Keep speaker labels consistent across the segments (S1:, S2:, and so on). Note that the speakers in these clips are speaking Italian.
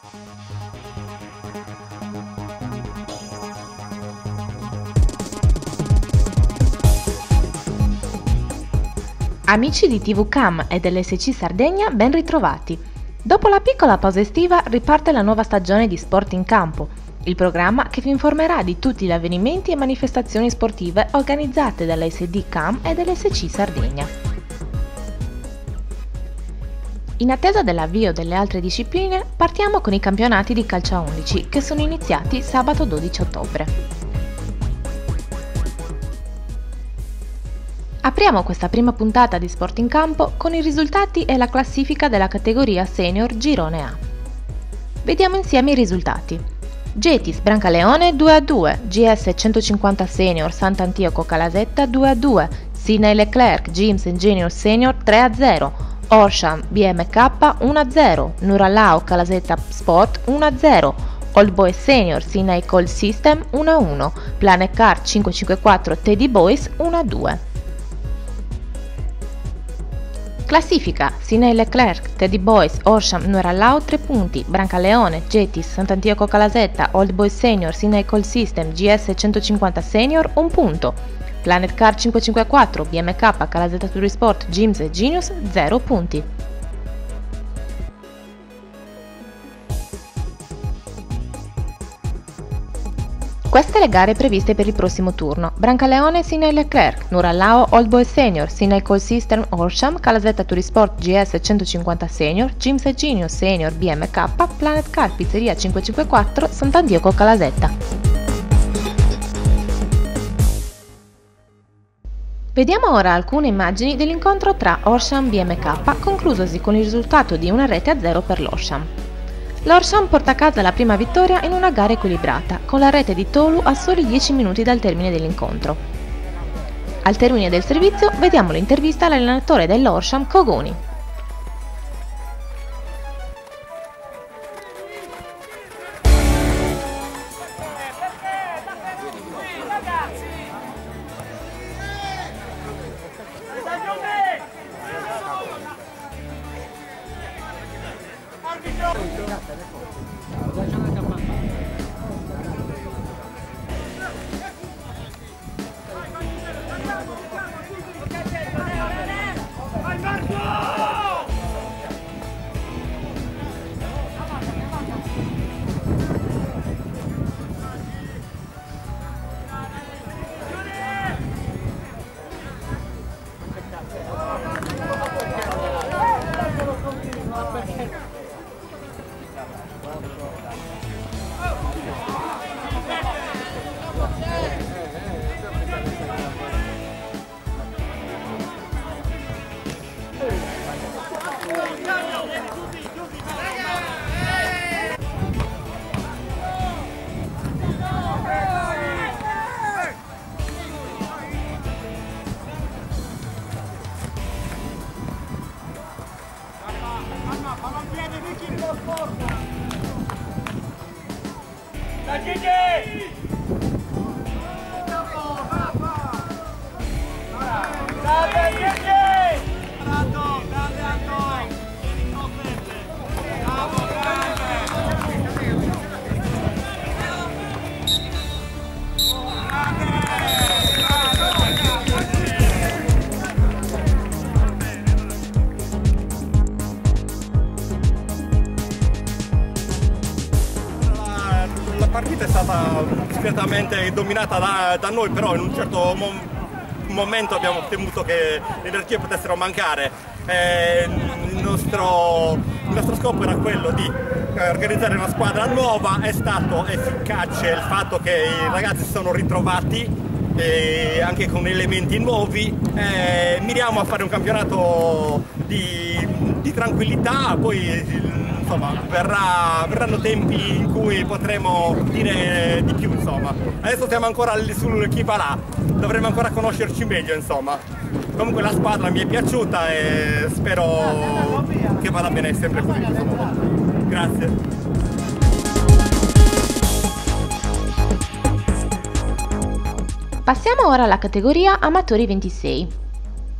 S1: Amici di TV Cam e dell'SC Sardegna, ben ritrovati! Dopo la piccola pausa estiva riparte la nuova stagione di Sport in Campo, il programma che vi informerà di tutti gli avvenimenti e manifestazioni sportive organizzate dall'SD Cam e dell'SC Sardegna. In attesa dell'avvio delle altre discipline, partiamo con i campionati di calcio a 11 che sono iniziati sabato 12 ottobre. Apriamo questa prima puntata di Sport in Campo con i risultati e la classifica della categoria Senior Girone A. Vediamo insieme i risultati. Getis Brancaleone 2-2, GS 150 Senior Sant'Antioco Calasetta 2-2, Sinai Leclerc Gyms Junior Senior 3-0, Orsham BMK 1-0, Nurallao Calasetta Sport 1-0, Old Boys Senior Sinai Call System 1-1, Planet Car 554 Teddy Boys 1-2. Classifica: Sinai Leclerc, Teddy Boys, Orsham, Nurallao 3 punti, Brancaleone, Getis, Sant'Antioco Calasetta, Old Boys Senior, Sinai Call System, GS 150 Senior 1 punto, Planet Car 554, BMK, Calasetta Turisport, Gyms e Genius 0 punti. Queste le gare previste per il prossimo turno: Brancaleone Sinai Leclerc, Nurallao Old Boys Senior, Sinai Call System Orsham, Calasetta Turisport GS 150 Senior, Gyms e Genius Senior BMK, Planet Car Pizzeria 554, Sant'Antioco Calasetta. Vediamo ora alcune immagini dell'incontro tra Orsham BMK, conclusosi con il risultato di 1-0 per l'Orsham. L'Orsham porta a casa la prima vittoria in una gara equilibrata, con la rete di Tolu a soli 10 minuti dal termine dell'incontro. Al termine del servizio vediamo l'intervista all'allenatore dell'Orsham, Cogoni.
S2: La partita è stata discretamente dominata da noi, però in un certo momento abbiamo temuto che le energie potessero mancare. Il nostro scopo era quello di organizzare una squadra nuova. È stato efficace il fatto che i ragazzi si sono ritrovati anche con elementi nuovi. Miriamo a fare un campionato di tranquillità, poi insomma verranno tempi in cui potremo dire di più, insomma. Adesso siamo ancora sul chi va là, dovremo ancora conoscerci meglio, insomma. Comunque la squadra mi è piaciuta e spero che vada bene sempre così, insomma. Grazie.
S1: Passiamo ora alla categoria Amatori 26.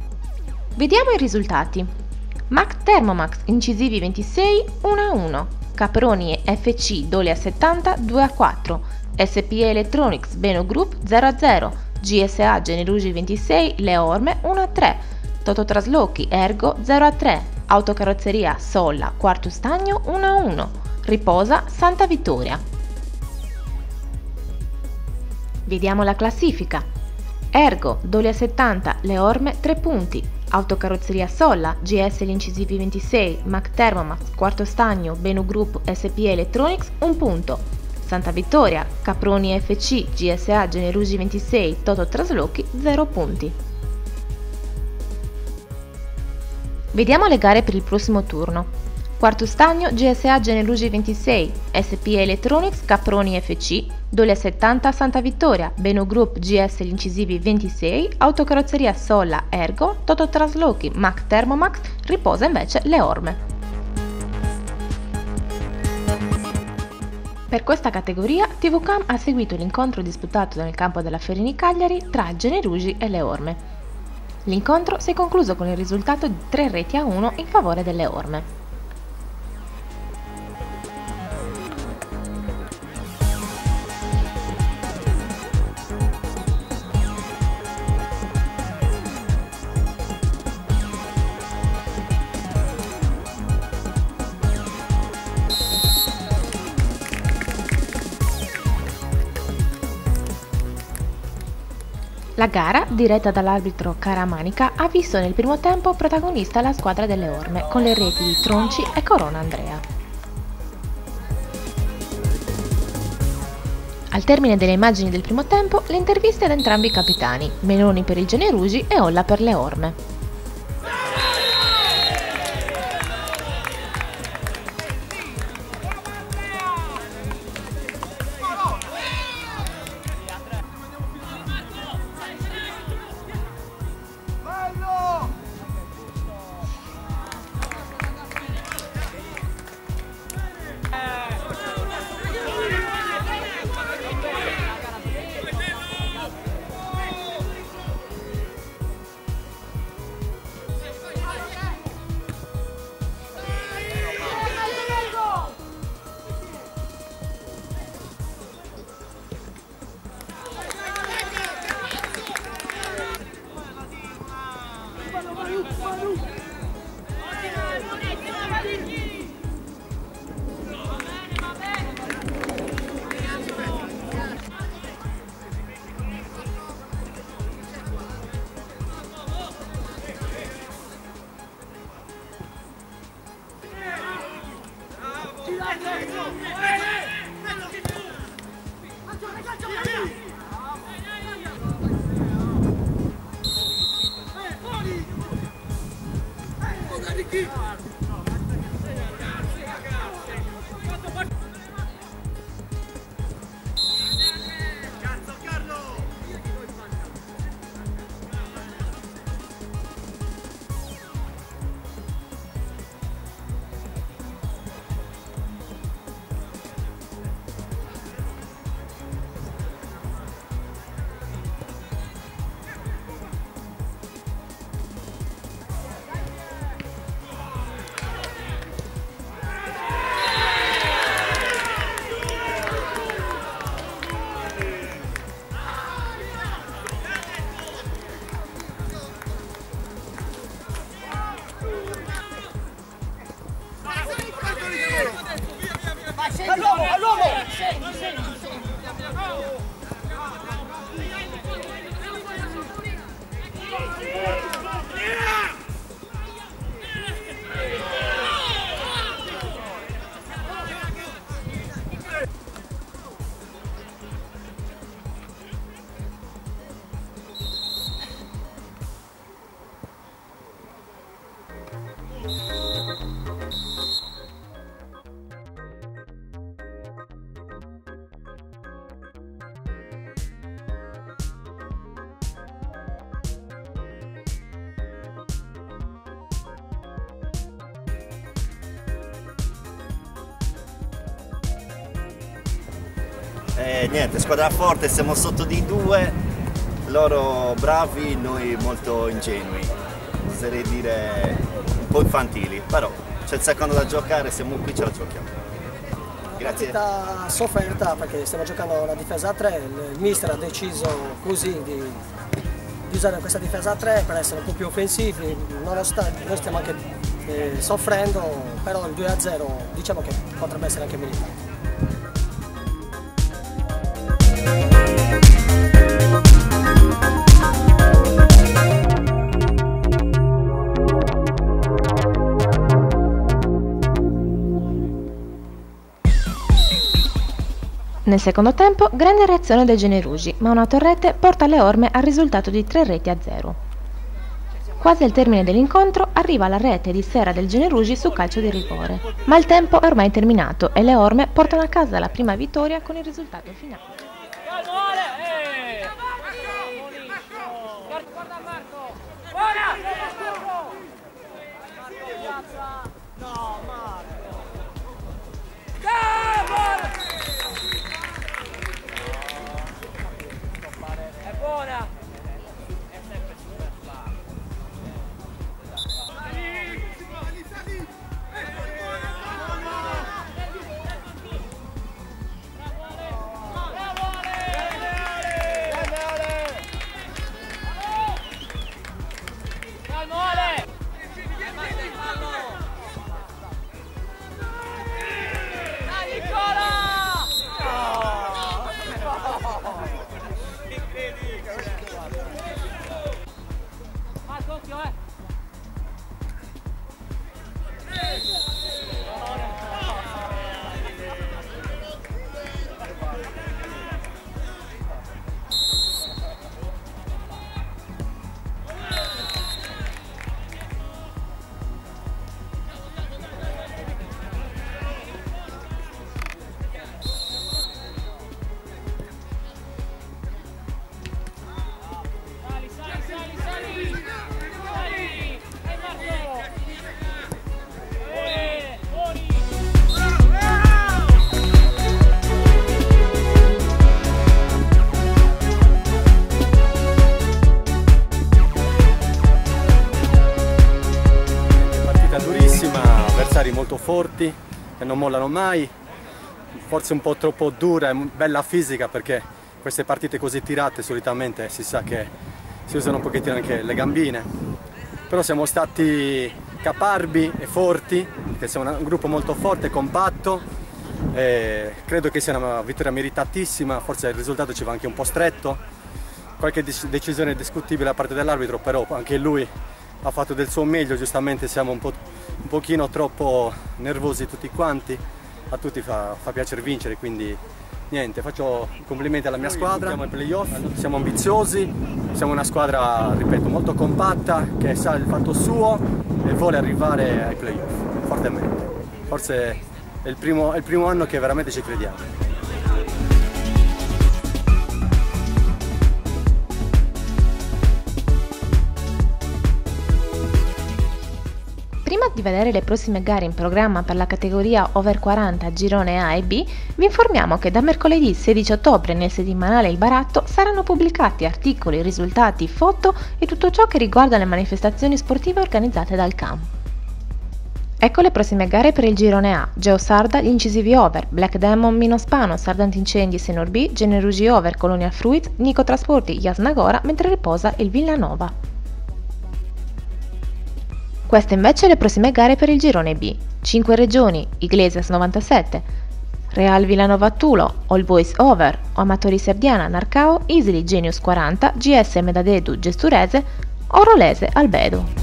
S1: Vediamo i risultati. Mac Thermomax Incisivi 26 1-1, Caproni FC Dole A70 2-4, SPE Electronics Beno Group 0-0, GSA Generugi 26 Le Orme 1-3, Toto Traslochi Ergo 0-3, Autocarrozzeria Solla Quarto Stagno 1-1, Riposa Santa Vittoria. Vediamo la classifica. Ergo Dole A70 Le Orme 3 punti, Autocarrozzeria Solla, GS Gli Incisivi 26, Mac Thermomax, Quarto Stagno, Benu Group, SPE Electronics 1 punto. Santa Vittoria, Caproni FC, GSA Generugi 26, Toto Traslochi 0 punti. Vediamo le gare per il prossimo turno. Quarto Stagno, GSA Generugi 26, SPE Electronics, Caproni FC, Dole A70 Santa Vittoria, Beno Group GS Gli Incisivi 26, Autocarrozzeria Solla Ergo, Toto Traslochi, Mac Thermomax, Riposa invece Le Orme. Per questa categoria TVCAM ha seguito l'incontro disputato nel campo della Ferini Cagliari tra Generugi e Le Orme. L'incontro si è concluso con il risultato di 3-1 in favore delle Orme. La gara, diretta dall'arbitro Caramanica, ha visto nel primo tempo protagonista la squadra delle Orme, con le reti di Tronci e Corona Andrea. Al termine delle immagini del primo tempo, le interviste ad entrambi i capitani, Meloni per il Generugi e Olla per le Orme.
S3: Niente, squadra forte, siamo sotto di 2, loro bravi, noi molto ingenui, oserei dire un po' infantili, però c'è il secondo da giocare, siamo qui, ce la giochiamo. Grazie.
S4: Partita sofferta perché stiamo giocando la difesa a 3, il mister ha deciso così di usare questa difesa a 3 per essere un po' più offensivi, nonostante noi stiamo anche soffrendo, però il 2-0 diciamo che potrebbe essere anche meritato.
S1: Nel secondo tempo, grande reazione dei giallorossi, ma una Torrete porta le orme al risultato di 3-0. Quasi al termine dell'incontro arriva la rete di sera del giallorossi su calcio di rigore, ma il tempo è ormai terminato e le orme portano a casa la prima vittoria con il risultato finale.
S5: Molto forti e non mollano mai, forse un po' troppo dura e bella fisica, perché queste partite così tirate solitamente si sa che si usano un pochettino anche le gambine, però siamo stati caparbi e forti, perché siamo un gruppo molto forte e compatto e credo che sia una vittoria meritatissima. Forse il risultato ci va anche un po' stretto, qualche decisione discutibile da parte dell'arbitro, però anche lui ha fatto del suo meglio. Giustamente siamo un pochino troppo nervosi tutti quanti, a tutti fa piacere vincere, quindi niente, faccio complimenti alla mia squadra, siamo ai playoff, siamo ambiziosi, siamo una squadra, ripeto, molto compatta, che sa il fatto suo e vuole arrivare ai playoff fortemente. Forse è il primo anno che veramente ci crediamo.
S1: Prima di vedere le prossime gare in programma per la categoria over 40 girone A e B, vi informiamo che da mercoledì 16 ottobre nel settimanale Il Baratto saranno pubblicati articoli, risultati, foto e tutto ciò che riguarda le manifestazioni sportive organizzate dal CAM. Ecco le prossime gare per il girone A: Geo Sarda, gli incisivi over, Black Demon, Minospano, Sardant Incendi, Senor B, Generugi over, Colonial Fruit, Nico Trasporti, Jasnagora, mentre riposa il Villanova. Queste invece le prossime gare per il girone B: 5 regioni, Iglesias 97, Real Villanova Tulo, All Boys Over, Amatori Serdiana, Narcao, Isili Genius 40, GS Medadedu Gesturese, Orolese Albedo.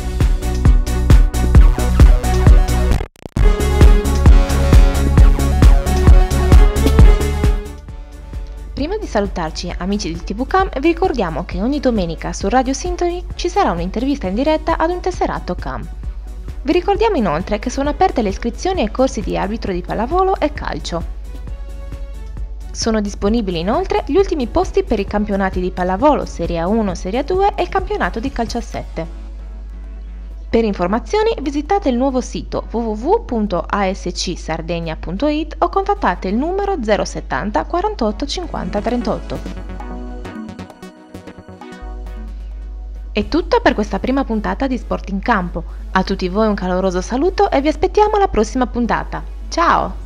S1: Prima di salutarci, amici del TV CAM, vi ricordiamo che ogni domenica su Radio Sintony ci sarà un'intervista in diretta ad un tesserato CAM. Vi ricordiamo inoltre che sono aperte le iscrizioni ai corsi di arbitro di pallavolo e calcio. Sono disponibili inoltre gli ultimi posti per i campionati di pallavolo Serie A1, Serie A2 e il campionato di calcio a 7. Per informazioni visitate il nuovo sito www.ascsardegna.it o contattate il numero 070 48 50 38. È tutto per questa prima puntata di Sport in Campo. A tutti voi un caloroso saluto e vi aspettiamo alla prossima puntata. Ciao!